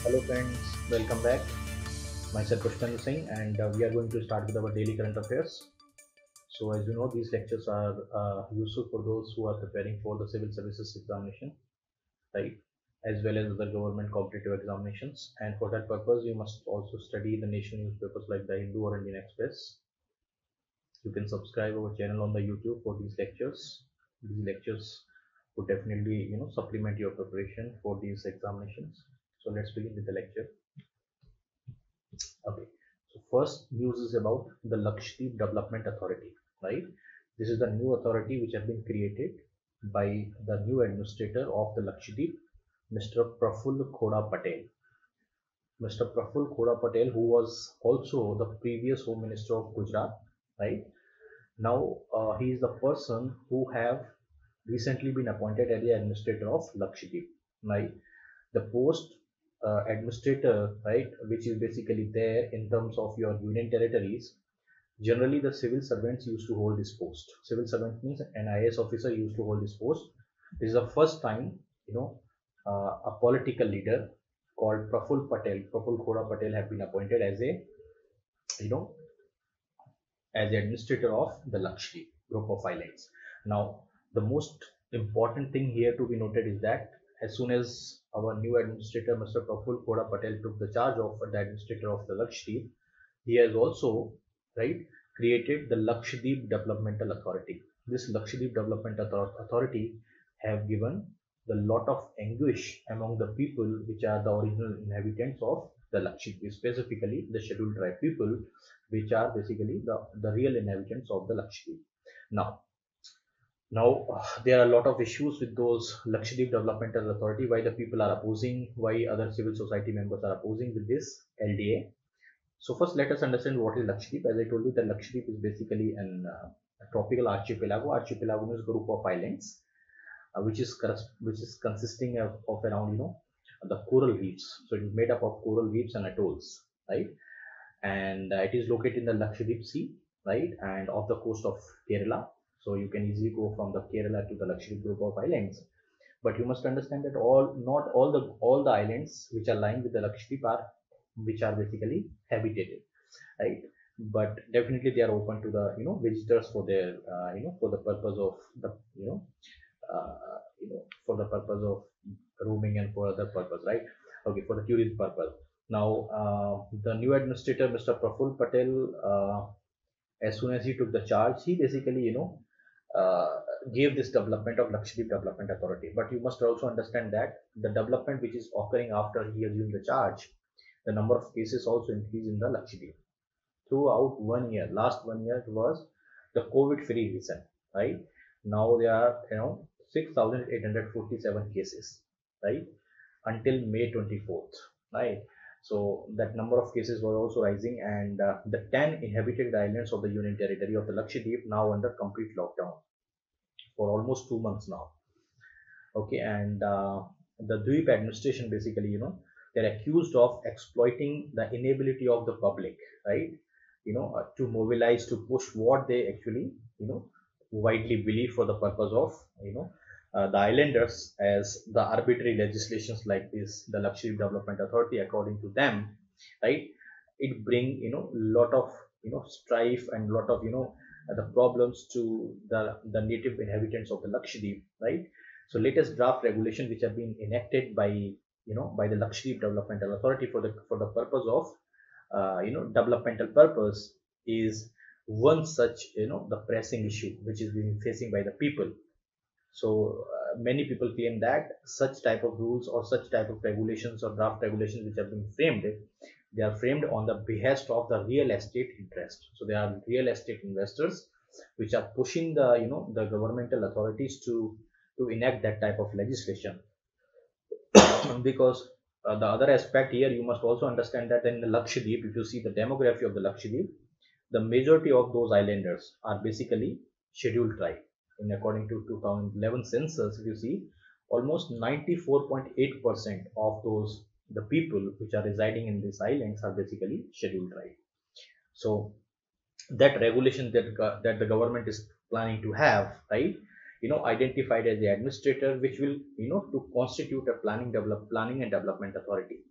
Hello friends, welcome back. Myself Pushpendra Singh and we are going to start with our daily current affairs. So as you know, these lectures are useful for those who are preparing for the civil services examination, right? As well as other government competitive examinations. And for that purpose, you must also study the national newspapers like the Hindu or Indian Express. You can subscribe our channel on the YouTube for these lectures. These lectures would definitely, supplement your preparation for these examinations. So let's begin with the lecture. Okay, so first news is about the Lakshadweep Development Authority, right? This is the new authority which has been created by the new administrator of the Lakshadweep, Mr. Praful Khoda Patel. Mr. Praful Khoda Patel, who was also the previous Home Minister of Gujarat, right? Now he is the person who have recently been appointed as the administrator of Lakshadweep, right? The post administrator, right, which is basically there in terms of your union territories. Generally, the civil servants used to hold this post. Civil servant means an IAS officer used to hold this post. This is the first time, a political leader called Praful Khoda Patel, have been appointed as a, you know, as the administrator of the Lakshadweep group of islands. Now, the most important thing here to be noted is that as soon as our new administrator, Mr. Praful Khoda Patel, took the charge of the administrator of the Lakshadweep, he has also, right, created the Lakshadweep Developmental Authority. This Lakshadweep Development Authority have given the lot of anguish among the people which are the original inhabitants of the Lakshadweep, specifically the scheduled tribe people, which are basically the real inhabitants of the Lakshadweep. Now, there are a lot of issues with those Lakshadweep Developmental Authority, why the people are opposing, why other civil society members are opposing with this LDA. So first, let us understand what is Lakshadweep. As I told you, that Lakshadweep is basically a tropical archipelago. Archipelago means group of islands, which is consisting of around the coral reefs. So it is made up of coral reefs and atolls, right? And it is located in the Lakshadweep Sea, right, and off the coast of Kerala. So you can easily go from the Kerala to the Lakshadweep group of islands. But you must understand that not all the islands which are lying with the Lakshadweep are which are basically habitated, right? But definitely they are open to the visitors for their for the purpose of the for the purpose of roaming and for other purpose, right? Okay, for the tourist purpose. Now the new administrator, Mr. Praful Patel, as soon as he took the charge, he basically uh, gave this development of Lakshadweep Development Authority. But you must also understand that the development which is occurring after he assumed the charge, the number of cases also increased in the Lakshadweep throughout 1 year. Last 1 year it was the COVID-free reason, right? Now there are 6,847 cases, right, until May 24th, right? So that number of cases was also rising, and the 10 inhabited islands of the Union Territory of the Lakshadweep now under complete lockdown for almost 2 months now. Okay, and the Dweep administration basically, they're accused of exploiting the inability of the public, right? To mobilize, to push what they actually, widely believe for the purpose of, the islanders, as the arbitrary legislations like this, the Lakshadweep Development Authority, according to them, right? It bring, lot of, strife and lot of, the problems to the native inhabitants of the Lakshadweep, right? So latest draft regulation which have been enacted by the Lakshadweep Developmental Authority for the purpose of developmental purpose is one such the pressing issue which is being facing by the people. So many people claim that such type of rules or such type of regulations or draft regulations which have been framed, they are framed on the behest of the real estate interest. So they are real estate investors which are pushing the governmental authorities to enact that type of legislation. Because the other aspect here, you must also understand that in the Lakshadweep, if you see the demography of the Lakshadweep, the majority of those islanders are basically scheduled tribe. In according to 2011 census, if you see, almost 94.8% of those the people which are residing in these islands are basically scheduled tribe. So that regulation that the government is planning to have, right, identified as the administrator, which will to constitute a planning and development authority.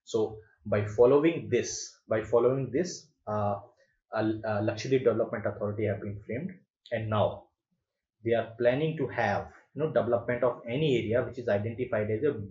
So by following this, Lakshadweep Development Authority have been framed, and now they are planning to have development of any area which is identified as a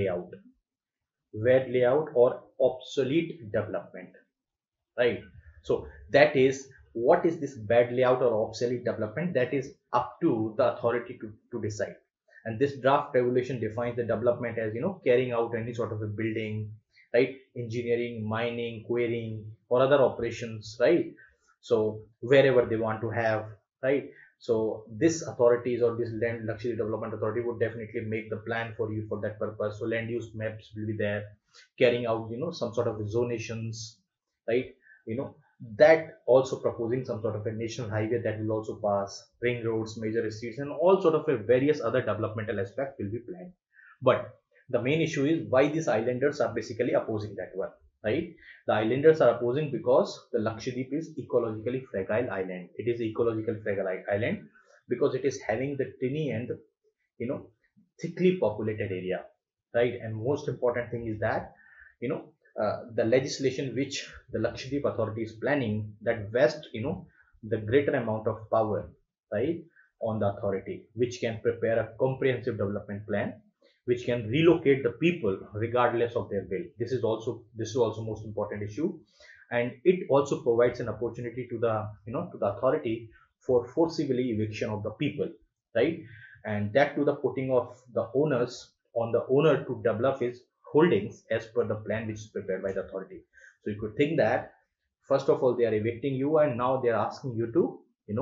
bad layout or obsolete development, right? So that is, what is this bad layout or obsolete development? That is up to the authority to decide. And this draft regulation defines the development as carrying out any sort of a building, right, engineering, mining, quarrying, or other operations, right? So wherever they want to have, right? So this authorities or this land luxury development authority would definitely make the plan for you for that purpose. So land use maps will be there, carrying out some sort of zonations, right? you know that also proposing some sort of a national highway that will also pass, ring roads, major streets, and all sort of a various other developmental aspects will be planned. But the main issue is why these islanders are basically opposing that one, right? The islanders are opposing because the Lakshadweep is ecologically fragile island. It is ecologically fragile island because it is having the tiny and you know thickly populated area, right? And most important thing is that you know the legislation which the Lakshadweep authority is planning, that vest the greater amount of power, right, on the authority, which can prepare a comprehensive development plan, which can relocate the people regardless of their will. This is also most important issue. And it also provides an opportunity to the to the authority for forcibly eviction of the people, right? And that to the putting of the owners on the owner to develop his holdings as per the plan which is prepared by the authority. So you could think that first of all they are evicting you, and now they are asking you to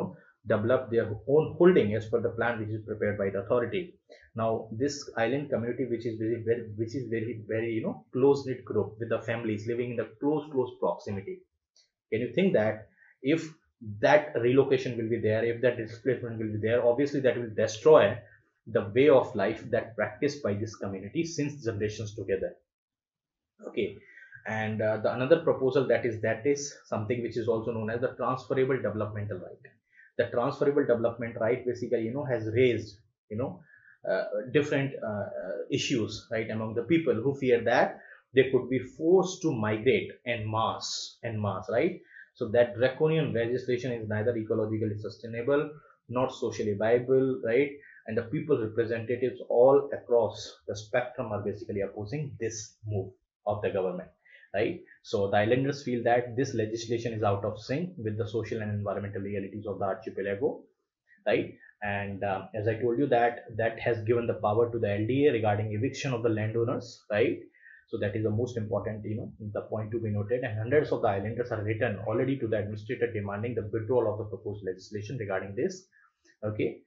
develop their own holding as per the plan which is prepared by the authority. Now this island community, which is very close knit group with the families living in the close proximity, can you think that if that relocation will be there, if that displacement will be there, obviously that will destroy the way of life that practiced by this community since generations together. Okay. And the another proposal that is something which is also known as the transferable developmental right. The transferable development right basically has raised you know different issues, right, among the people who fear that they could be forced to migrate en masse, right? So that draconian legislation is neither ecologically sustainable nor socially viable, right? And the people representatives all across the spectrum are basically opposing this move of the government, right? So the islanders feel that this legislation is out of sync with the social and environmental realities of the archipelago, right? And as I told you, that has given the power to the LDA regarding eviction of the landowners, right? So that is the most important, the point to be noted. And hundreds of the islanders are written already to the administrator demanding the withdrawal of the proposed legislation regarding this. Okay.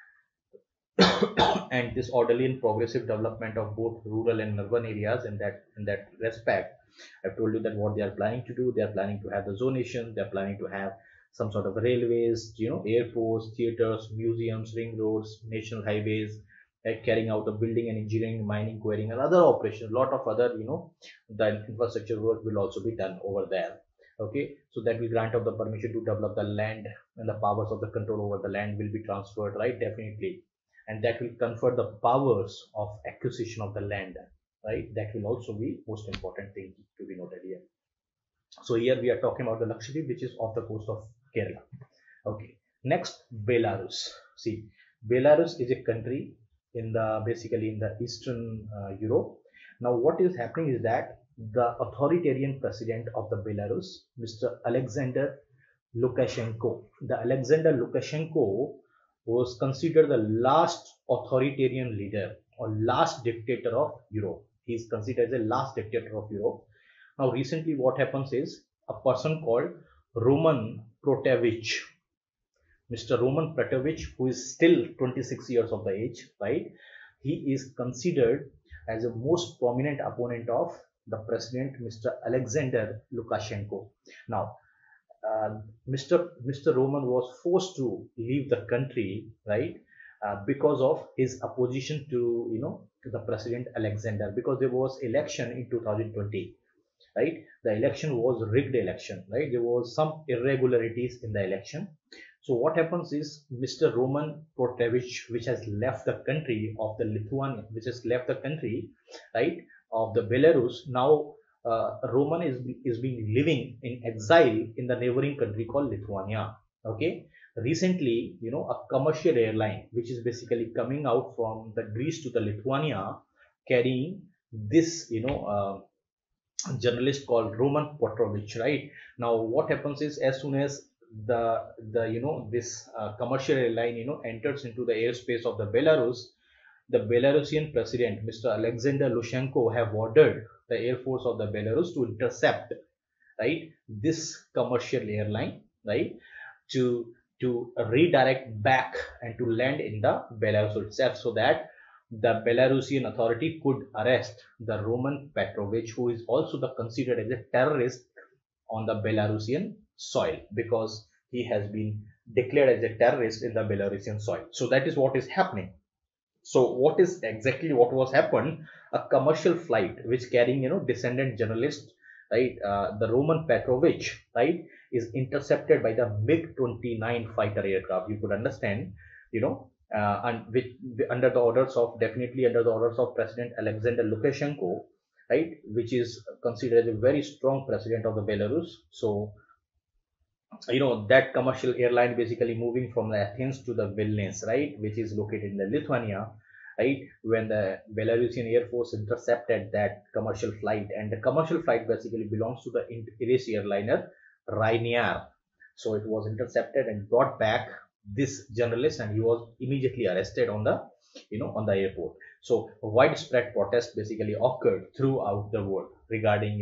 And this orderly and progressive development of both rural and urban areas, in that respect, I've told you that what they are planning to do, they are planning to have the zonation, they are planning to have some sort of railways, airports, theaters, museums, ring roads, national highways, carrying out the building and engineering, mining, quarrying, and other operations. A lot of other the infrastructure work will also be done over there. Okay, so that will grant of the permission to develop the land, and the powers of the control over the land will be transferred, right? Definitely. And that will confer the powers of acquisition of the land, right? That will also be most important thing to be noted here. So here we are talking about the Lakshadweep, which is off the coast of Kerala. Okay, next, Belarus. See, Belarus is a country in the basically in the eastern Europe. Now what is happening is that the authoritarian president of the Belarus, Mr. Alexander Lukashenko, the Alexander Lukashenko was considered the last authoritarian leader or last dictator of Europe. He is considered as the last dictator of Europe. Now, recently, what happens is a person called Roman Protevich, Mr. Roman Protevich, who is still 26 years of the age, right? He is considered as a most prominent opponent of the president, Mr. Alexander Lukashenko. Now, Mr. Roman was forced to leave the country, right, because of his opposition to to the president Alexander, because there was election in 2020, right? The election was rigged election, right? There was some irregularities in the election. So what happens is Mr. Roman Protevich, which has left the country of the Lithuania, which has left the country, right, of the Belarus, now Roman is being living in exile in the neighboring country called Lithuania. Okay, recently, a commercial airline which is basically coming out from the Greece to the Lithuania, carrying this, journalist called Roman Petrovich. Right now, what happens is, as soon as the this commercial airline enters into the airspace of the Belarus, the Belarusian president, Mr. Alexander Lukashenko, have ordered the Air Force of the Belarus to intercept, right, this commercial airline, right, to redirect back and to land in the Belarus itself, so that the Belarusian authority could arrest the Roman Petrovich, who is also considered as a terrorist on the Belarusian soil, because he has been declared as a terrorist in the Belarusian soil. So that is what is happening. So what is exactly what was happened? A commercial flight which carrying descendant journalist, right, the Roman Petrovich, right, is intercepted by the MiG-29 fighter aircraft. You could understand, and with under the orders of, definitely under the orders of President Alexander Lukashenko, right, which is considered as a very strong president of the Belarus. So that commercial airline basically moving from the Athens to the Vilnius, right, which is located in the Lithuania, right, when the Belarusian Air Force intercepted that commercial flight, and the commercial flight basically belongs to the Irish airliner Ryanair. So it was intercepted and brought back this journalist, and he was immediately arrested on the on the airport. So a widespread protest basically occurred throughout the world regarding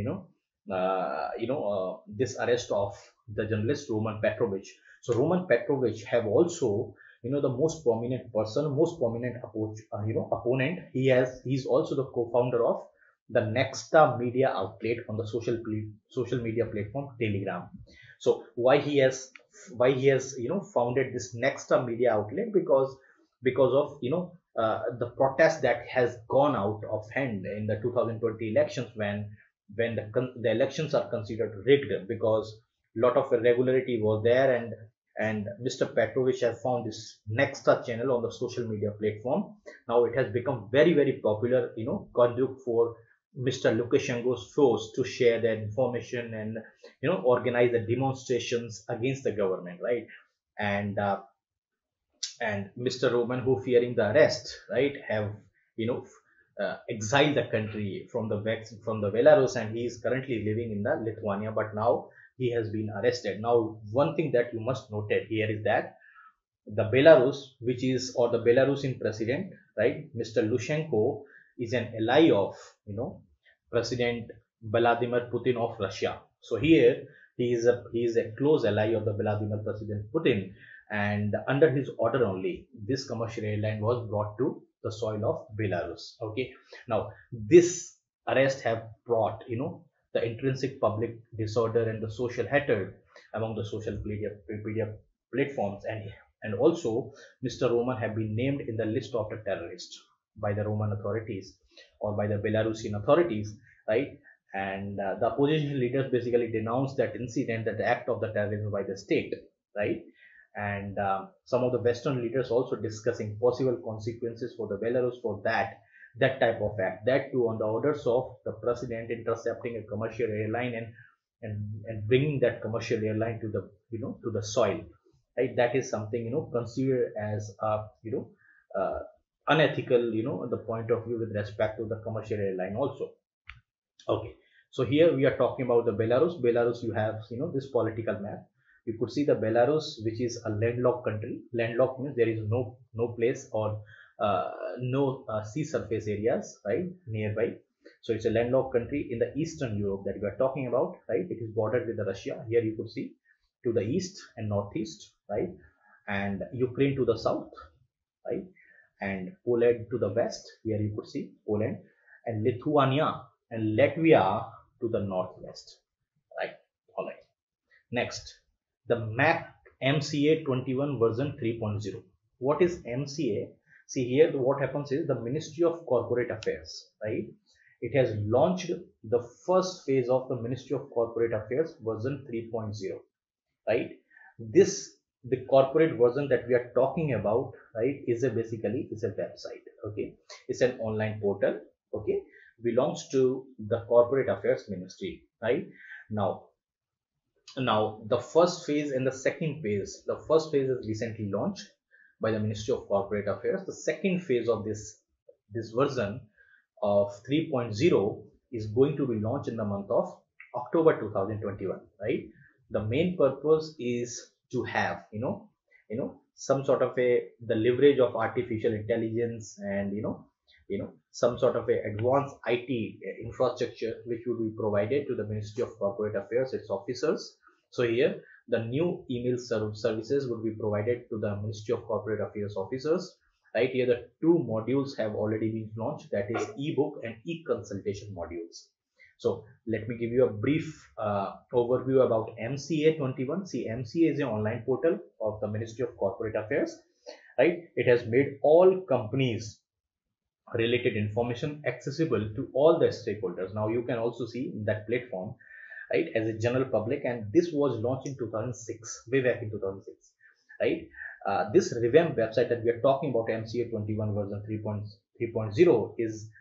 this arrest of the journalist Roman Petrovich. So Roman Petrovich have also, the most prominent person, most prominent opponent. He's also the co-founder of the Nexta media outlet on the social media platform Telegram. So why he has founded this Nexta media outlet? Because of the protest that has gone out of hand in the 2020 elections, when the elections are considered rigged, because a lot of irregularity was there, and Mr. Petrovich has found this Nexta channel on the social media platform. Now it has become very, very popular, conduit for Mr. Lukashenko's force to share their information and organize the demonstrations against the government, right? And uh, and Mr. Roman, who fearing the arrest, right, have exiled the country from the Belarus, and he is currently living in the Lithuania. But now he has been arrested. Now, one thing that you must note here is that the Belarus, which is, or the Belarusian president, right, Mr. Lushenko, is an ally of President Vladimir Putin of Russia. So here he is a close ally of the Vladimir President Putin, and under his order only, this commercial airline was brought to the soil of Belarus. Okay, now this arrest have brought the intrinsic public disorder and the social hatred among the social media platforms, and also Mr. Roman have been named in the list of the terrorists by the Roman authorities or by the Belarusian authorities, right? And the opposition leaders basically denounced that incident, that the act of the terrorism by the state, right? And some of the Western leaders also discussing possible consequences for the Belarus for that type of act. That too on the orders of the president, intercepting a commercial airline and bringing that commercial airline to the to the soil, right? That is something considered as uh, unethical, the point of view with respect to the commercial airline also. Okay, so here we are talking about the Belarus. You have this political map. You could see the Belarus, which is a landlocked country. Landlocked means there is no place or no sea surface areas, right, nearby. So it's a landlocked country in the Eastern Europe that we are talking about, right? It is bordered with the Russia. Here you could see to the east and northeast, right, and Ukraine to the south, right, and Poland to the west. Here you could see Poland, and Lithuania and Latvia to the northwest, right? All right. Next, the Mac MCA 21 version 3.0. What is MCA? See here, what happens is the Ministry of Corporate Affairs, right? It has launched the first phase of the Ministry of Corporate Affairs version 3.0, right? This, the corporate version that we are talking about, right, is a basically is a website. Okay, it's an online portal. Okay, belongs to the Corporate Affairs Ministry, right? Now, the first phase and the second phase. The first phase is recently launched by the Ministry of Corporate Affairs. The second phase of this version of 3.0 is going to be launched in the month of October 2021, right? The main purpose is to have some sort of the leverage of artificial intelligence, and some sort of a advanced IT infrastructure which would be provided to the Ministry of Corporate Affairs, its officers. So here the new email services would be provided to the Ministry of Corporate Affairs officers. Right here, the two modules have already been launched, that is ebook and e-consultation modules. So let me give you a brief overview about MCA 21. See, MCA is an online portal of the Ministry of Corporate Affairs, right? It has made all companies related information accessible to all the stakeholders. Now you can also see that platform, right, as a general public, and this was launched in 2006, way back in 2006, right? This revamped website that we are talking about, MCA 21 version 3.0,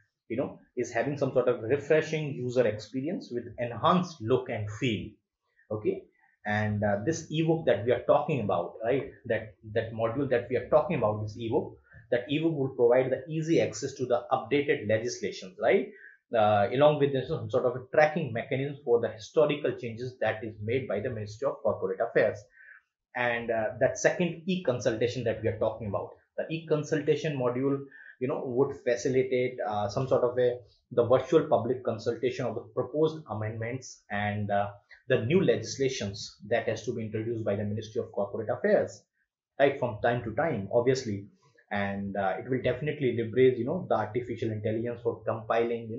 is having some sort of refreshing user experience with enhanced look and feel. Okay, and this ebook that we are talking about, right, that module that we are talking about, this ebook, that ebook will provide the easy access to the updated legislation, right, along with this sort of a tracking mechanism for the historical changes that is made by the Ministry of Corporate Affairs. And that second e-consultation that we are talking about, the e-consultation module, would facilitate some sort of the virtual public consultation of the proposed amendments and the new legislations that has to be introduced by the Ministry of Corporate Affairs, right, from time to time, obviously. And it will definitely leverage the artificial intelligence for compiling,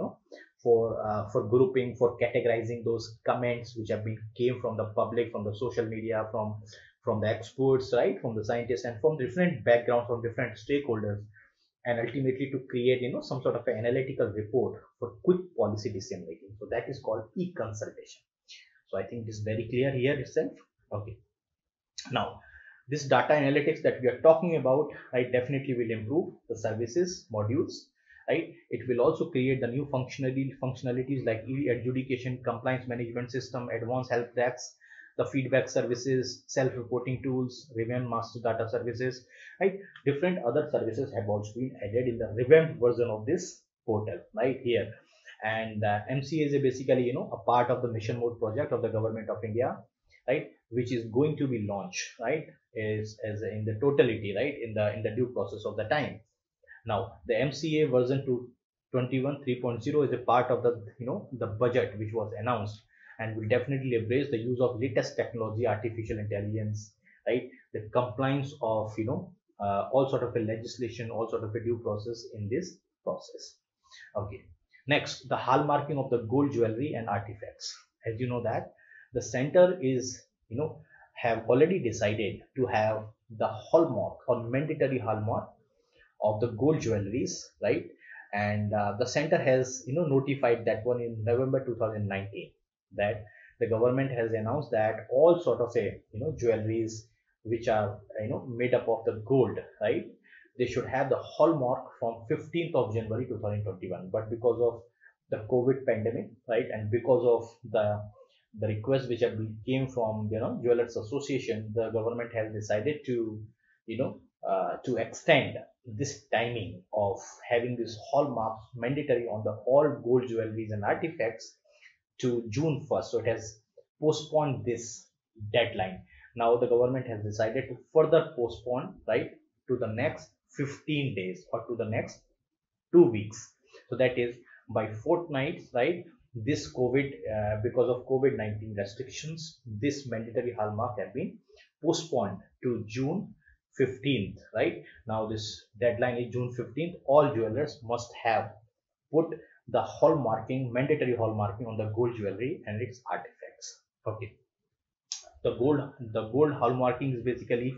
for grouping, for categorizing those comments which have been came from the public, from the social media, from the experts, right, from the scientists, and from different backgrounds, from different stakeholders, and ultimately to create some sort of an analytical report for quick policy decision making. So that is called e-consultation. So I think this is very clear here itself. Okay, now this data analytics that we are talking about, right, definitely will improve the services modules, right? It will also create the new functionalities like e-adjudication, compliance management system, advanced help desks, the feedback services, self-reporting tools, revamped master data services, right? Different other services have also been added in the revamped version of this portal, right here. And MCA is basically a part of the mission mode project of the government of India, right, which is going to be launched, right, is as in the totality, right, in the due process of the time. Now the MCA version 21 3.0 is a part of the the budget which was announced, and will definitely embrace the use of latest technology, artificial intelligence, right, the compliance of all sort of a legislation, all sort of a due process in this process. Okay, next, the hallmarking of the gold jewelry and artifacts. As you know that the center is have already decided to have the hallmark or mandatory hallmark of the gold jewelries, right? And the center has notified that one in November 2019, that the government has announced that all sort of a jewelries which are made up of the gold, right, they should have the hallmark from 15th of January 2021. But because of the COVID pandemic, right, and because of the request which have been came from Jewelers Association, the government has decided to extend this timing of having this hallmarks mandatory on the all gold jewelries and artifacts to June 1st. So it has postponed this deadline. Now the government has decided to further postpone, right, to the next 15 days or to the next 2 weeks. So that is by fortnight, right? This COVID, because of COVID-19 restrictions, this mandatory hallmark have been postponed to June 15th, right? Now this deadline is June 15th. All jewelers must have put the mandatory hallmarking on the gold jewelry and its artifacts. Okay, the gold hallmarking is basically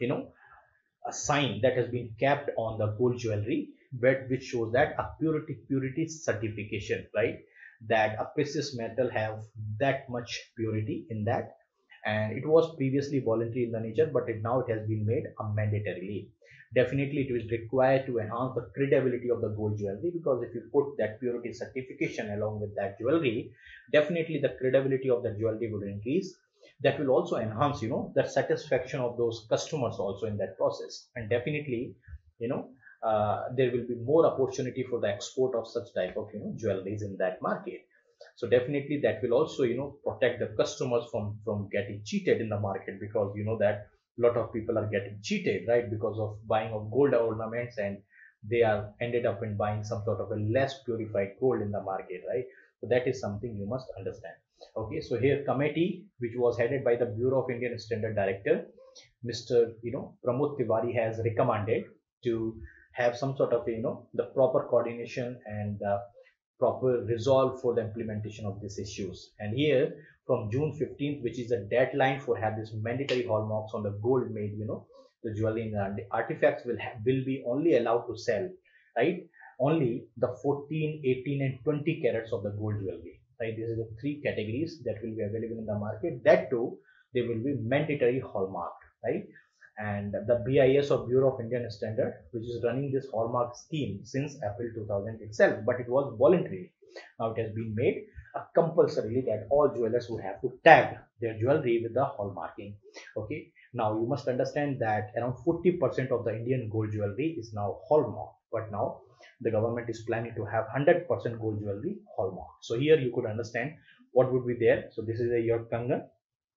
a sign that has been kept on the gold jewelry, but which shows that a purity certification, right, that a precious metal have that much purity in that. and it was previously voluntary in the nature, but now it has been made a mandatorily. Definitely it is required to enhance the credibility of the gold jewelry, because if you put that purity certification along with that jewelry, definitely the credibility of the jewelry would increase. That will also enhance, the satisfaction of those customers also in that process, and definitely, you know there will be more opportunity for the export of such type of, jewelries in that market. So definitely that will also, protect the customers from getting cheated in the market, because you know that a lot of people are getting cheated, right, because of buying of gold ornaments, and they are ended up in buying some sort of a less purified gold in the market, right? So that is something you must understand. Okay, so here committee, which was headed by the Bureau of Indian Standard Director, Mr. Pramod Tiwari, has recommended to have some sort of, the proper coordination and proper resolve for the implementation of these issues. And here from June 15th, which is the deadline for have this mandatory hallmarks on the gold made, the jewelry and the artifacts will be only allowed to sell, right? Only the 14, 18, and 20 carats of the gold jewelry, right? These are the three categories that will be available in the market. That too, they will be mandatory hallmark, right? And the BIS, or Bureau of Indian Standard, which is running this hallmark scheme since April 2000 itself, but it was voluntary. Now it has been made a compulsory that all jewelers would have to tag their jewelry with the hallmarking. Okay, now you must understand that around 40% of the Indian gold jewelry is now hallmark, but now the government is planning to have 100% gold jewelry hallmark. So here you could understand what would be there. So this is a your Kangan.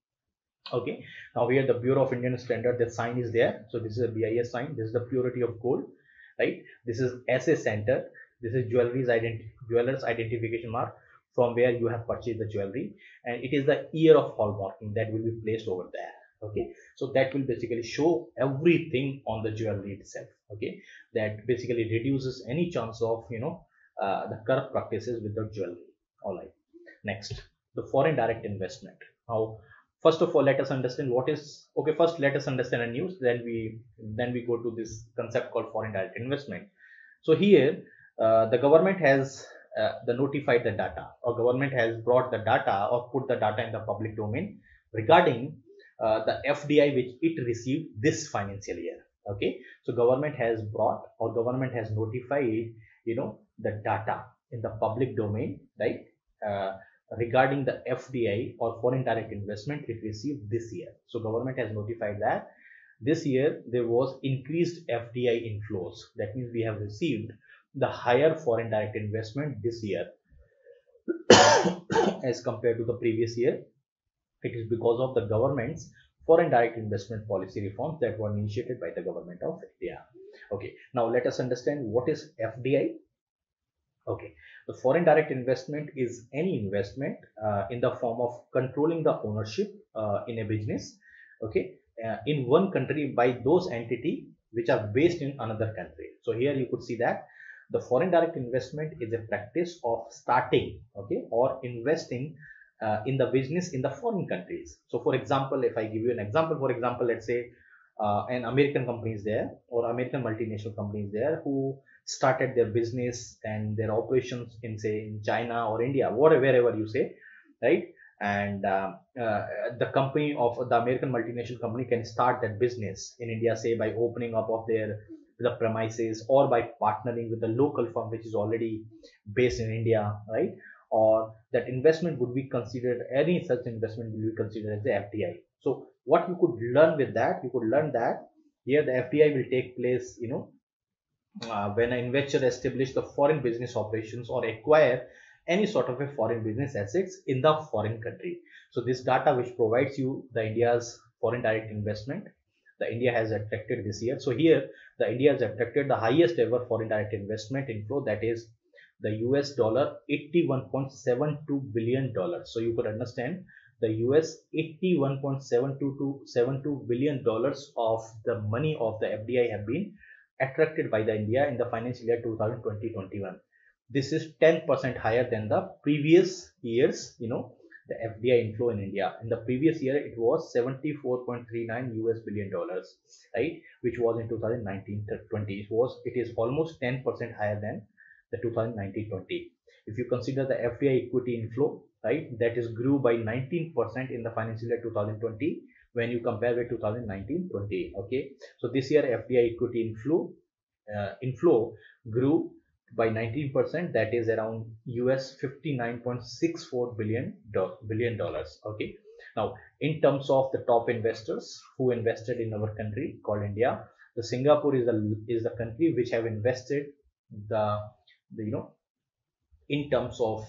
Okay, now here the Bureau of Indian Standard, the sign is there. So this is a BIS sign. This is the purity of gold, right? This is SA Center. This is jewelers identification mark, from where you have purchased the jewelry, and it is the year of hallmarking that will be placed over there. Okay, so that will basically show everything on the jewelry itself. Okay, that basically reduces any chance of, the corrupt practices with the jewelry. All right, next, the foreign direct investment. Now, first of all, let us understand what is, okay, first let us understand a news, then we go to this concept called foreign direct investment. So here the government has the notified the data, or government has brought the data or put the data in the public domain regarding the FDI which it received this financial year. Okay, so government has brought, or government has notified, the data in the public domain, right? Regarding the FDI, or foreign direct investment, it received this year. So government has notified that this year there was increased FDI inflows. That means we have received the higher foreign direct investment this year as compared to the previous year. It is because of the government's foreign direct investment policy reforms that were initiated by the government of India. Okay, now let us understand what is FDI. Okay, the foreign direct investment is any investment in the form of controlling the ownership in a business, okay, in one country by those entity which are based in another country. So here you could see that the foreign direct investment is a practice of starting, okay, or investing in the business in the foreign countries. So for example, if I give you an example, for example, let's say an American company is there, or American multinational company is there, who started their business and their operations in, say, in China or India, whatever, wherever you say, right? And the company of the American multinational company can start that business in India, say by opening up of the premises, or by partnering with a local firm which is already based in India, right? Or that investment would be considered, any such investment will be considered as the FDI. So what you could learn with that, you could learn that here the FDI will take place, when an investor establish the foreign business operations or acquire any sort of a foreign business assets in the foreign country. So this data which provides you the India's foreign direct investment, the India has attracted this year. So here the India has attracted the highest ever foreign direct investment inflow, that is the US dollar $81.72 billion. So you could understand the US $81.72 billion of the money of the FDI have been attracted by the India in the financial year 2020-21. This is 10% higher than the previous years, the FDI inflow in India. In the previous year, it was 74.39 US billion dollars, right? Which was in 2019-20. It is almost 10% higher than the 2019-20. If you consider the FDI equity inflow, right? That is grew by 19% in the financial year 2020 when you compare with 2019-20. Okay, so this year FDI equity inflow grew by 19%. That is around US 59.64 billion dollars. Okay, now in terms of the top investors who invested in our country called India, the Singapore is the country which have invested the, the in terms of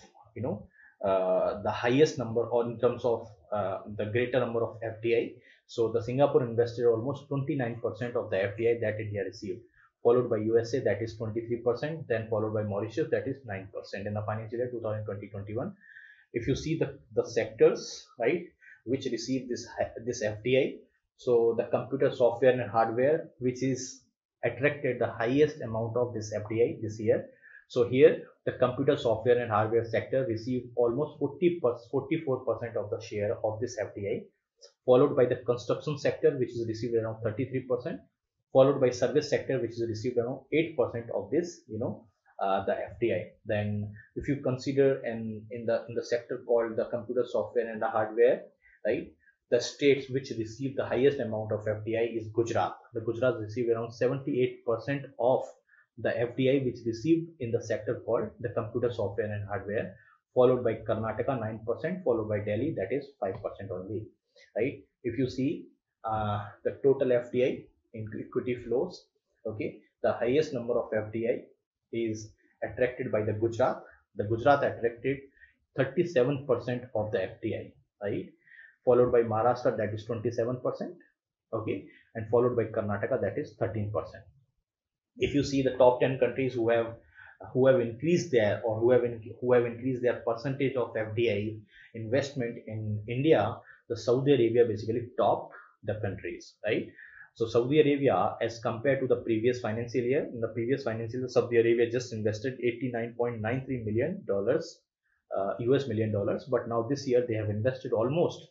the highest number, or in terms of the greater number of FDI. So the Singapore invested almost 29% of the FDI that India received, followed by USA, that is 23%, then followed by Mauritius, that is 9% in the financial year 2020-21. If you see the sectors, right, which receive this FDI, so the computer software and hardware, which is attracted the highest amount of this FDI this year. So here the computer software and hardware sector received almost 44% of the share of this FDI, followed by the construction sector, which is received around 33%, followed by service sector, which is received around 8% of this, the FDI. Then if you consider in the sector called the computer software and the hardware, right, the states which receive the highest amount of FDI is Gujarat. The Gujarat received around 78% of the FDI which received in the sector called the computer software and hardware, followed by Karnataka 9%, followed by Delhi, that is 5% only, right? If you see the total FDI in equity flows, okay, the highest number of FDI is attracted by the Gujarat. The Gujarat attracted 37% of the FDI, right? Followed by Maharashtra, that is 27%, okay, and followed by Karnataka, that is 13%. If you see the top 10 countries who have increased their, or who have increased their percentage of FDI investment in India, the Saudi Arabia basically topped the countries, right? So Saudi Arabia, as compared to the previous financial year, in the previous financial year, Saudi Arabia just invested $89.93 million, US million dollars, but now this year they have invested almost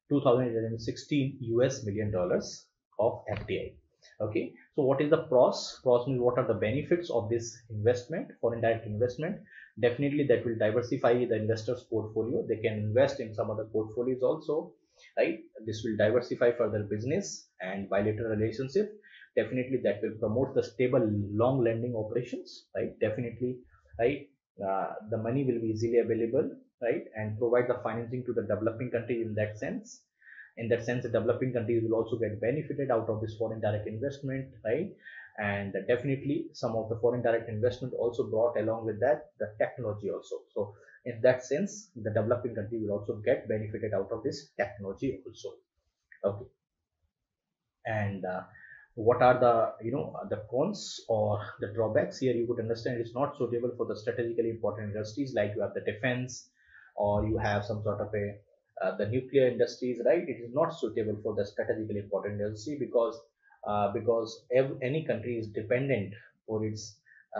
2016 US million dollars of FDI. Okay, so what is the pros? Pros means what are the benefits of this investment, foreign direct investment? Definitely that will diversify the investor's portfolio. They can invest in some other portfolios also, right? This will diversify further business and bilateral relationship. Definitely that will promote the stable long lending operations, right? Definitely, right? The money will be easily available, right, and provide the financing to the developing countries in that sense. In that sense, the developing countries will also get benefited out of this foreign direct investment, right? And definitely some of the foreign direct investment also brought along with that the technology also. So in that sense, the developing country will also get benefited out of this technology also. Okay, and what are the cons or the drawbacks? Here you would understand it's not suitable for the strategically important industries, like you have the defense, or you have some sort of a the nuclear industries, right? It is not suitable for the strategically important industry because any country is dependent for its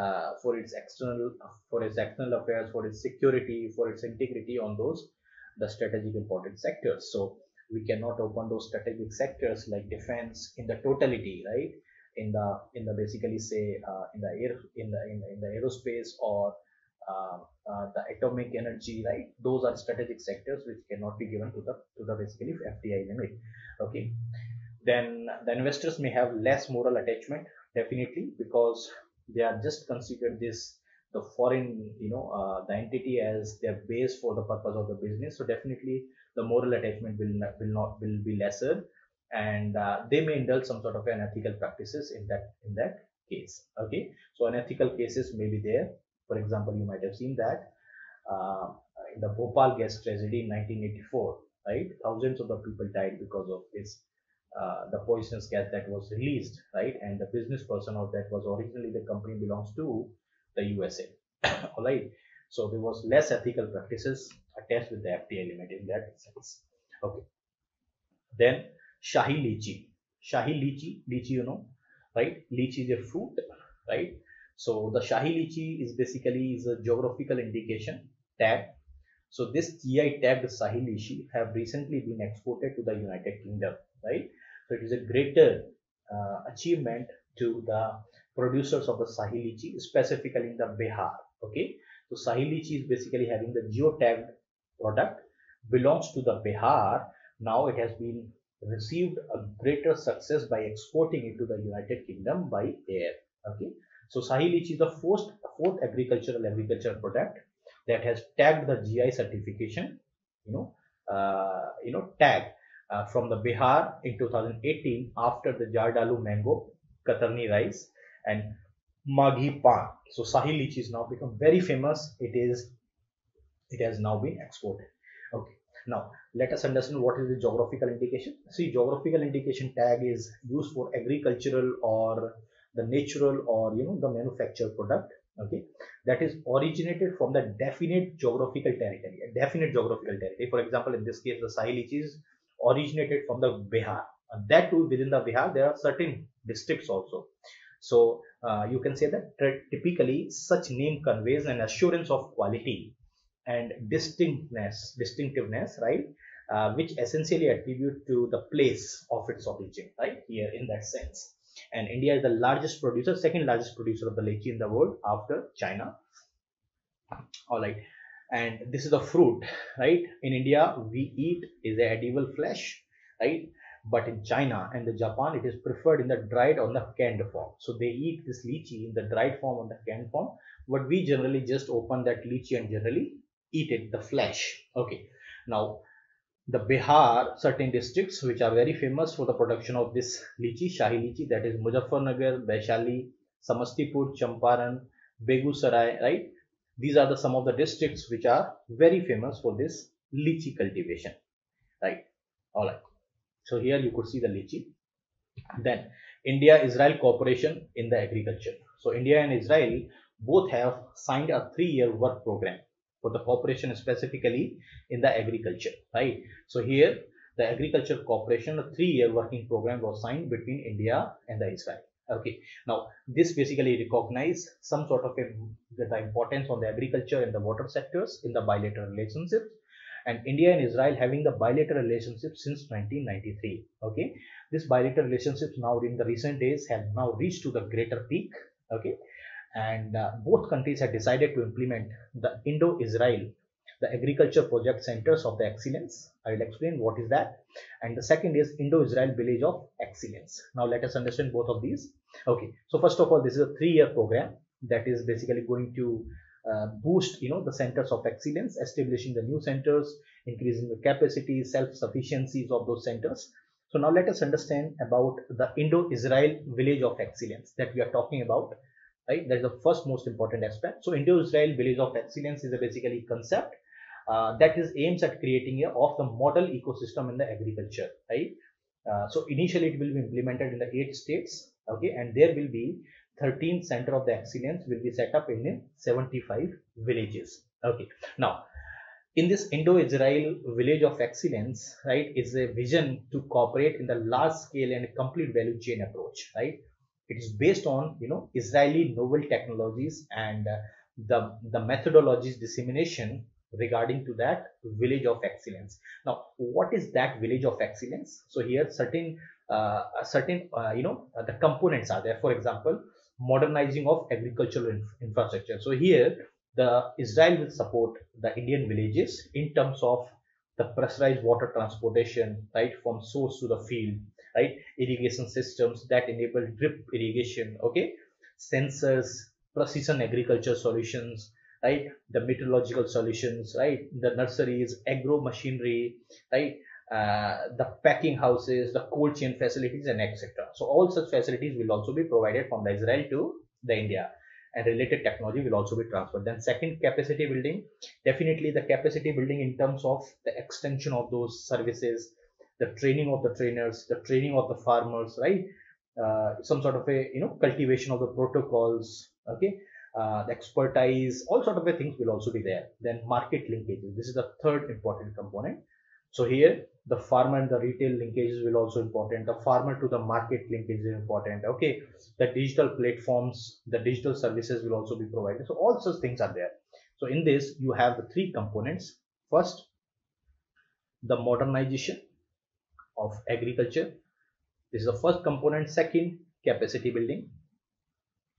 external affairs, for its security, for its integrity on those the strategic important sectors. So we cannot open those strategic sectors like defense in the totality, right? In the basically say in the aerospace, or the atomic energy, right? Those are strategic sectors which cannot be given to the basically FDI limit. Okay, then the investors may have less moral attachment, definitely, because they are just considered this the foreign the entity as their base for the purpose of the business. So definitely the moral attachment will be lesser, and they may indulge some sort of unethical practices in that case. Okay, so unethical cases may be there. For example, you might have seen that in the Bhopal gas tragedy in 1984, right? Thousands of the people died because of this the poisonous gas that was released, right? And the business person of that was originally the company belongs to the USA. All right. So there was less ethical practices attached with the FDI limit in that sense. Okay. Then Shahi Lychee. Shahi Lychee, right? Lychee is a fruit, right? So the Shahi Lychee is basically is a geographical indication tag. So this GI tagged Shahi Lychee have recently been exported to the United Kingdom, right? So it is a greater achievement to the producers of the Shahi Lychee, specifically in the Bihar. Okay, so Shahi Lychee is basically having the geo-tagged product belongs to the Bihar. Now it has been received a greater success by exporting it to the United Kingdom by air. Okay, so Shahi Lychee is the fourth agricultural product that has tagged the GI certification, tag from the Bihar in 2018 after the Jardalu mango, Katarni rice, and Maghi pan. So Shahi Lychee is now become very famous. It has now been exported. Okay. Now let us understand what is the geographical indication. See, geographical indication tag is used for agricultural or the natural or the manufactured product. Okay, that is originated from the definite geographical territory. A definite geographical territory. For example, in this case, the Shahi Lychee is originated from the Bihar. And that too, within the Bihar, there are certain districts also. So you can say that typically such name conveys an assurance of quality and distinctiveness, right? Which essentially attribute to the place of its origin, right? Here in that sense. And India is the largest producer, second largest producer of the lychee in the world after China. All right. And this is the fruit, right? In India, we eat is the edible flesh, right? But in China and the Japan, it is preferred in the dried or the canned form. So they eat this lychee in the dried form or the canned form. But we generally just open that lychee and generally eat it, the flesh. Okay. Now, the Bihar, certain districts which are very famous for the production of this lychee, Shahi Lychee, that is Muzaffarnagar, Vaishali, Samastipur, Champaran, Begusarai, right? These are some of the districts which are very famous for this lychee cultivation, right? All right. So here you could see the lychee. Then India-Israel cooperation in the agriculture. So India and Israel both have signed a 3-year work program for the cooperation specifically in the agriculture, right? So here the agriculture cooperation, a 3-year working program was signed between India and the Israel. Okay, now this basically recognize some sort of the importance on the agriculture and the water sectors in the bilateral relationships, and India and Israel having the bilateral relationship since 1993. Okay, this bilateral relationships now in the recent days have now reached to the greater peak. Okay, and both countries had decided to implement the Indo-Israel, the agriculture project centers of the excellence. I will explain what is that. And the second is Indo-Israel village of excellence. Now let us understand both of these. Okay, so first of all, this is a 3-year program that is basically going to boost the centers of excellence, establishing the new centers, increasing the capacity, self-sufficiencies of those centers. So now let us understand about the Indo-Israel village of excellence that we are talking about, right? That is the first most important aspect. So Indo-Israel village of excellence is a basically concept that is aims at creating of the model ecosystem in the agriculture, right? So initially it will be implemented in the 8 states, okay, and there will be 13 center of the excellence will be set up in 75 villages. Okay, now in this Indo-Israel village of excellence, right, is a vision to cooperate in the large scale and complete value chain approach, right? It is based on Israeli novel technologies and the methodologies dissemination regarding to that village of excellence. Now, what is that village of excellence? So here the components are there. For example, modernizing of agricultural infrastructure. So here the Israel will support the Indian villages in terms of the pressurized water transportation, right, from source to the field, right, irrigation systems that enable drip irrigation, okay, sensors, precision agriculture solutions, right, the meteorological solutions, right, the nurseries, agro machinery, right, the packing houses, the cold chain facilities, and etc. So all such facilities will also be provided from the Israel to the India, and related technology will also be transferred. Then second, capacity building. Definitely the capacity building in terms of the extension of those services, the training of the trainers, the training of the farmers, right? Some sort of a cultivation of the protocols, okay, the expertise, all sort of things will also be there. Then market linkages. This is the third important component. So here the farmer and the retail linkages will also important. The farmer to the market linkage is important. Okay, the digital platforms, the digital services will also be provided. So all such things are there. So in this you have the 3 components. First, the modernization of agriculture. This is the first component. Second, capacity building.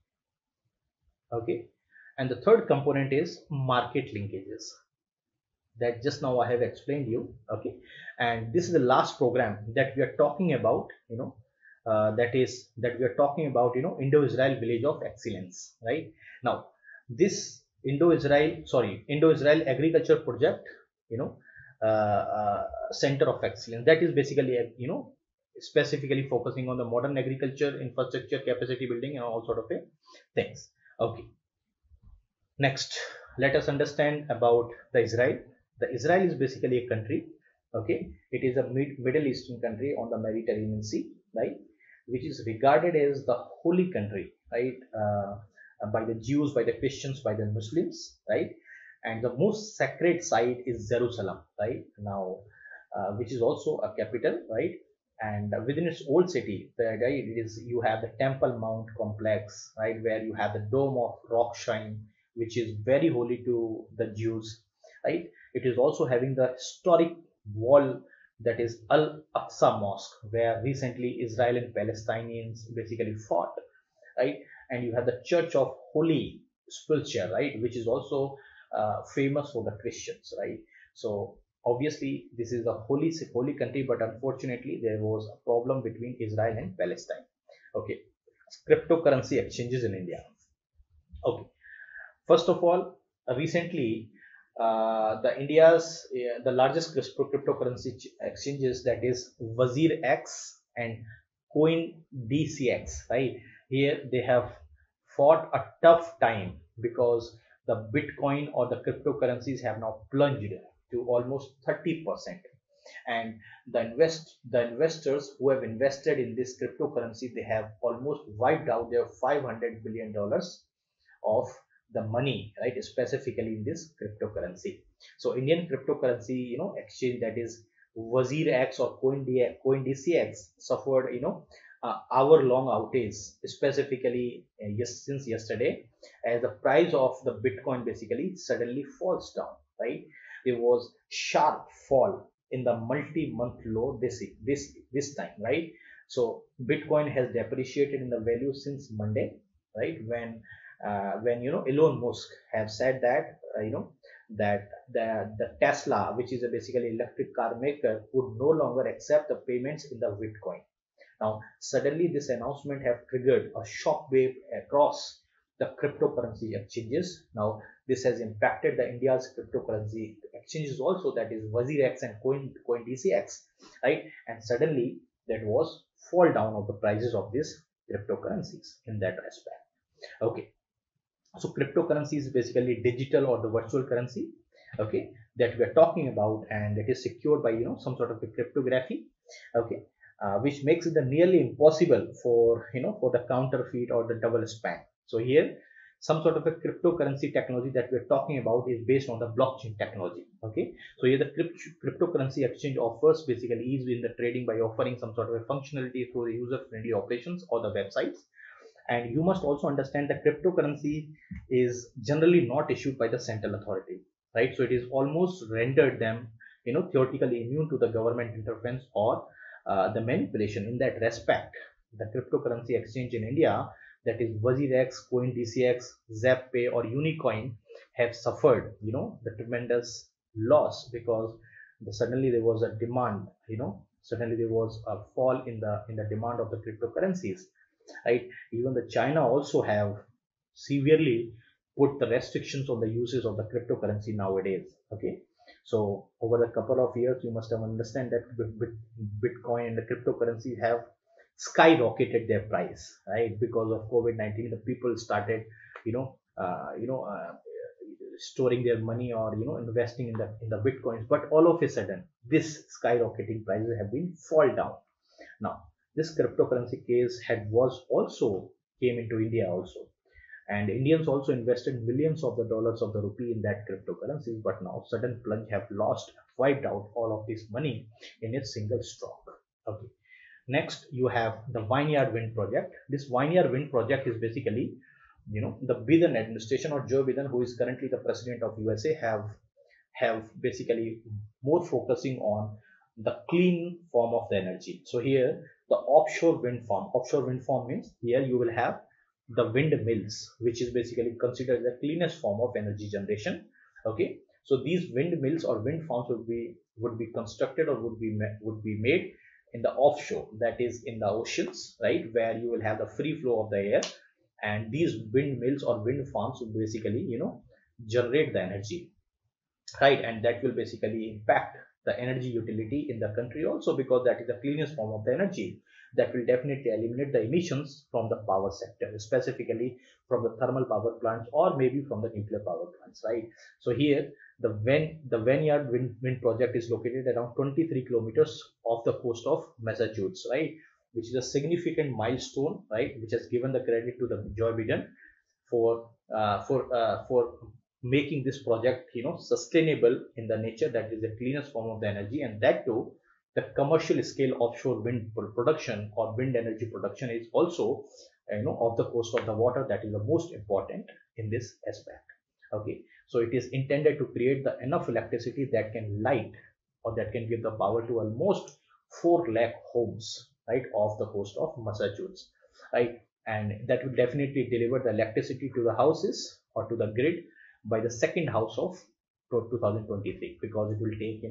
Okay, and the third component is market linkages. that just now I have explained you. Okay, and this is the last program that we are talking about, that we are talking about, Indo-Israel Village of Excellence, right? Now, this Indo-Israel Agriculture Project, you know, Center of Excellence, that is basically, specifically focusing on the modern agriculture, infrastructure, capacity building, and all sort of things. Okay, next, let us understand about the Israel. The Israel is basically a country. Okay, it is a Middle Eastern country on the Mediterranean Sea, right? Which is regarded as the holy country, right? By the Jews, by the Christians, by the Muslims, right? And the most sacred site is Jerusalem, right? Now, which is also a capital, right? And within its old city, right, it is, you have the Temple Mount complex, right, where you have the Dome of Rock Shrine, which is very holy to the Jews, right? It is also having the historic wall, that is Al Aqsa Mosque, where recently Israel and Palestinians basically fought, right? And you have the Church of Holy Sepulchre, right, which is also famous for the Christians, right? So obviously this is a holy country, but unfortunately there was a problem between Israel and Palestine. Okay, cryptocurrency exchanges in India. Okay, first of all, recently, the largest cryptocurrency exchanges, that is Wazir X and Coin DCX, right? Here they have fought a tough time because the Bitcoin or the cryptocurrencies have now plunged to almost 30%, and the investors who have invested in this cryptocurrency, they have almost wiped out their $500 billion of the money, right, specifically in this cryptocurrency. So Indian cryptocurrency, exchange, that is Wazir X or CoinDCX, suffered, hour-long outage, specifically since yesterday, as the price of the Bitcoin basically suddenly falls down, right? There was sharp fall in the multi-month low this time, right? So Bitcoin has depreciated in the value since Monday, right? When Elon Musk have said that, that the Tesla, which is a basically electric car maker, would no longer accept the payments in the Bitcoin. Now, suddenly this announcement have triggered a shock wave across the cryptocurrency exchanges. Now, this has impacted the India's cryptocurrency exchanges also, that is WazirX and CoinDCX, right? And suddenly that was fall down of the prices of these cryptocurrencies in that respect. Okay, so cryptocurrency is basically digital or the virtual currency, okay, that we are talking about, and it is secured by some sort of a cryptography, okay, which makes it nearly impossible for for the counterfeit or the double spam. So here, some sort of a cryptocurrency technology that we're talking about is based on the blockchain technology. Okay, so here the cryptocurrency exchange offers basically ease in the trading by offering some sort of a functionality through the user-friendly operations or the websites. And you must also understand that cryptocurrency is generally not issued by the central authority, right? So it is almost rendered them, theoretically immune to the government interference or the manipulation. In that respect, the cryptocurrency exchange in India, that is WazirX, CoinDCX, ZapPay, or Unicoin, have suffered, the tremendous loss because suddenly there was a demand, suddenly there was a fall in the demand of the cryptocurrencies, right? Even the China also have severely put the restrictions on the uses of the cryptocurrency nowadays. Okay, so over the couple of years, you must have understand that Bitcoin and the cryptocurrency have skyrocketed their price, right? Because of COVID-19, the people started, you know, storing their money or investing in the bitcoins. But all of a sudden, this skyrocketing prices have been fall down. Now, this cryptocurrency case was also came into India also, and Indians also invested millions of the dollars of the rupee in that cryptocurrency. But now, sudden plunge have wiped out all of this money in a single stroke. Okay. Next, you have the Vineyard Wind project. This Vineyard Wind project is basically, the Biden administration, or Joe Biden, who is currently the president of USA, have basically more focusing on the clean form of the energy. So here, the offshore wind farm. Offshore wind farm means here you will have the windmills, which is basically considered the cleanest form of energy generation. Okay, So these windmills or wind farms would be constructed or would be made in the offshore, that is in the oceans, right, where you will have the free flow of the air, and these windmills or wind farms will basically, generate the energy, right, and that will basically impact the energy utility in the country also, because that is the cleanest form of the energy that will definitely eliminate the emissions from the power sector, specifically from the thermal power plants or maybe from the nuclear power plants, right. So here the Vineyard wind project is located around 23 kilometers off the coast of Massachusetts, right, which is a significant milestone, right, which has given the credit to the Joe Biden for making this project, sustainable in the nature, that is the cleanest form of the energy, and that too the commercial scale offshore wind production or wind energy production is also, off the coast of the water. That is the most important in this aspect. Okay, so it is intended to create the enough electricity that can light or that can give the power to almost 4 lakh homes, right, off the coast of Massachusetts, right, and that will definitely deliver the electricity to the houses or to the grid by the second house of 2023, because it will take,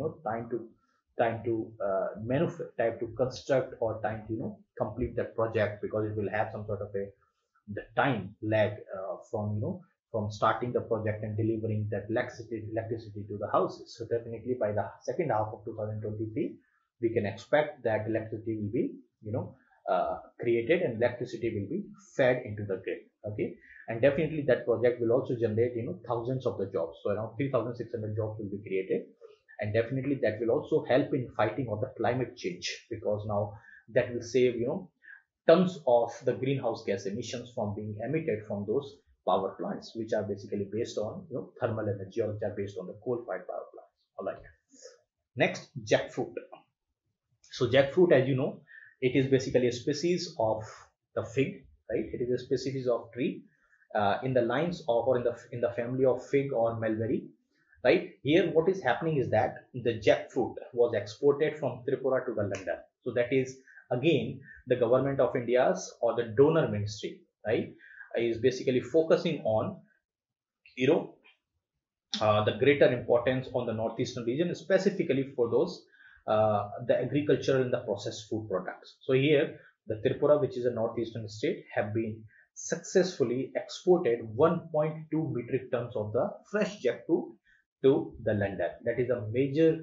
time to time to construct, or time to, complete that project, because it will have some sort of a the time lag from, from starting the project and delivering that electricity to the houses. So definitely by the second half of 2023 we can expect that electricity will be, created, and electricity will be fed into the grid. Okay, and definitely that project will also generate, thousands of the jobs. So around 3600 jobs will be created, and definitely that will also help in fighting of the climate change, because now that will save, tons of the greenhouse gas emissions from being emitted from those power plants, which are basically based on, thermal energy, or which are based on the coal fired power plants. All right, next, jackfruit. So jackfruit, as you know, it is basically a species of the fig, right? It is a species of tree in the lines of, or in the family of fig or mulberry, right. Here what is happening is that the jackfruit was exported from Tripura to the London. So that is again the government of India's, or the donor ministry, right, is basically focusing on, you know the greater importance on the northeastern region, specifically for those the agricultural and the processed food products. So here the Tripura, which is a northeastern state, have been successfully exported 1.2 metric tons of the fresh jackfruit to the London. That is a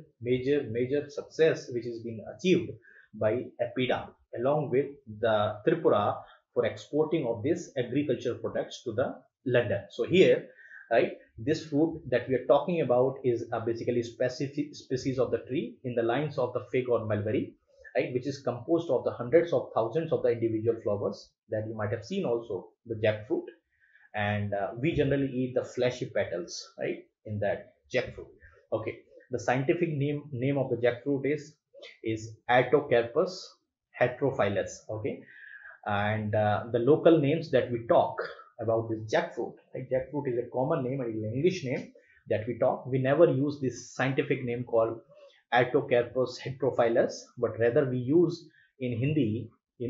major success which is being achieved by APIDA along with the Tripura for exporting of these agricultural products to the London. So here, right, this fruit that we are talking about is a basically specific species of the tree in the lines of the fig or mulberry, right, which is composed of the hundreds of thousands of the individual flowers that you might have seen also the jackfruit, and we generally eat the fleshy petals, right, in that jackfruit. Okay, the scientific name of the jackfruit is Artocarpus heterophyllus. Okay, and the local names that we talk about this jackfruit, like jackfruit is a common name, and an English name that we talk, we never use this scientific name called Artocarpus heterophyllus, but rather we use in Hindi,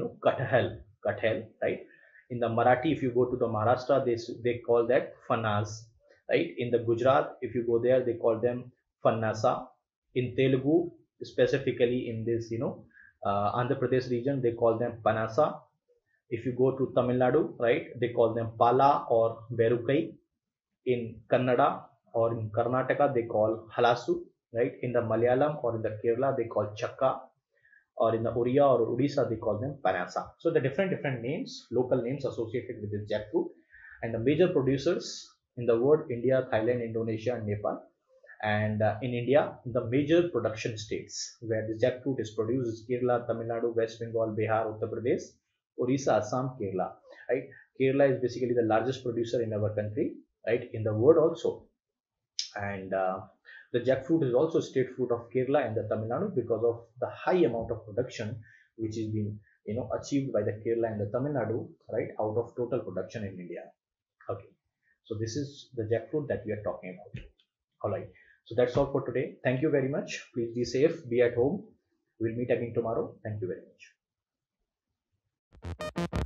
kathal, right. In the Marathi, if you go to the Maharashtra, they call that fanas, right. In the Gujarat, if you go there, they call them fannasa. In Telugu, specifically in this, Andhra Pradesh region, they call them panasa. If you go to Tamil Nadu, right, they call them pala or berukai. In Kannada or in Karnataka, they call halasu, right. In the Malayalam or in the Kerala, they call chakka, or in the Oriya or Odisha, they call them panasa. So the different names, local names associated with this jackfruit, and the major producers in the world: India, Thailand, Indonesia, and Nepal. And in India, the major production states where the jackfruit is produced is Kerala, Tamil Nadu, West Bengal, Bihar, Uttar Pradesh, Orissa, Assam, Kerala. Right? Kerala is basically the largest producer in our country, right? In the world also. And the jackfruit is also state fruit of Kerala and the Tamil Nadu because of the high amount of production which is being, achieved by the Kerala and the Tamil Nadu, right, out of total production in India. Okay, so this is the jackfruit that we are talking about. All right, so that's all for today. Thank you very much. Please be safe, be at home. We'll meet again tomorrow. Thank you very much.